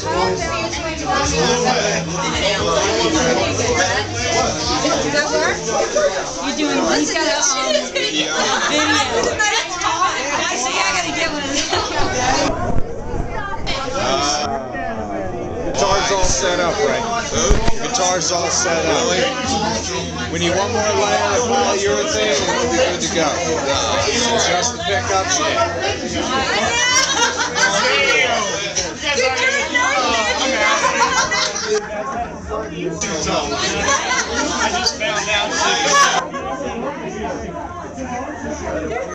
that work? You're doing he's got a video. I see, I gotta get one of those. Guitar's all set up, right? Guitar's all set up. When you want more layer of polyurethane, it'll be good to go. Just the pickups. I just found out.